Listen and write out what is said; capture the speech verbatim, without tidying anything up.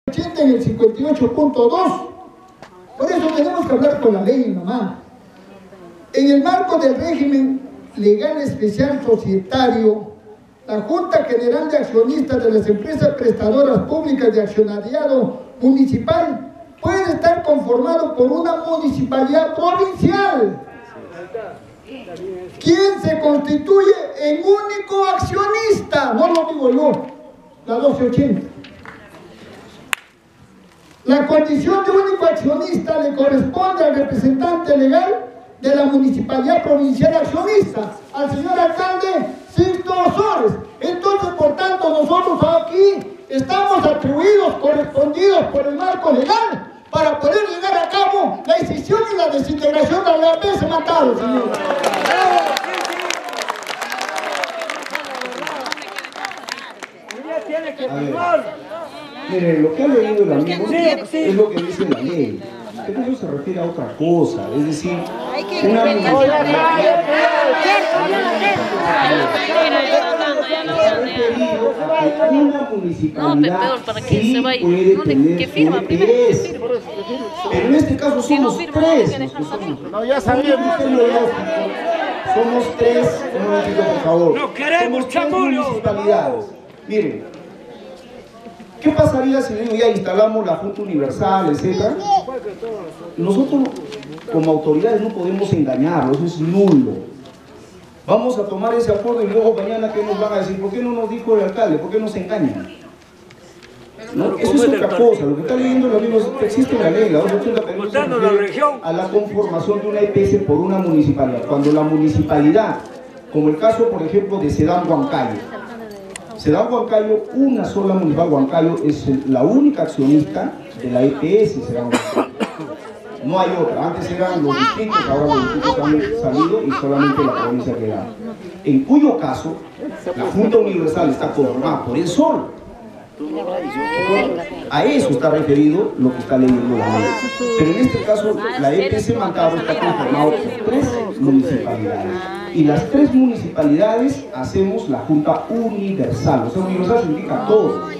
ochenta en el cincuenta y ocho punto dos. Por eso tenemos que hablar con la ley, mamá. En el marco del régimen legal especial societario, la Junta General de Accionistas de las empresas prestadoras públicas de accionariado municipal puede estar conformado por una municipalidad provincial, quien se constituye en único accionista, no lo digo yo, la doce ochenta. La condición de único accionista le corresponde al representante legal de la Municipalidad Provincial Accionista, al señor alcalde Sixto Osores. Entonces, por tanto, nosotros aquí estamos atribuidos, correspondidos por el marco legal para poder llevar a cabo la decisión y la desintegración de la A P S Mantaro, señor. Miren, lo que ha leído el amigo es lo que dice la ley. Pero eso se refiere a otra cosa, es decir, una municipalidad sí puede tener E P S, pero en este caso somos tres. No, ya sabíamos. Somos tres, un momentito por favor. No queremos chamullos. Municipalidades. Miren, ¿qué pasaría si digo ya instalamos la Junta Universal, etcétera? Nosotros como autoridades no podemos engañarlos, eso es nulo. Vamos a tomar ese acuerdo y luego mañana ¿qué nos van a decir? ¿Por qué no nos dijo el alcalde? ¿Por qué nos engañan? ¿No? Eso es otra cosa, lo que está leyendo el amigo es que existe una ley, la doscientos ochenta permite a la conformación de una E P S por una municipalidad. Cuando la municipalidad, como el caso por ejemplo de Sedán Huancayo, Sedán Huancayo, una sola municipal Huancayo es la única accionista de la E P S Sedán Huancayo. No hay otra, antes eran los distritos, ahora los distritos han salido y solamente la provincia queda. En cuyo caso, la Junta Universal está conformada por el solo. A eso está referido lo que está leyendo la ley. Pero en este caso, la E P S Mantaro está conformada por tres municipalidades. Y las tres municipalidades hacemos la Junta Universal. O sea, universal significa todo.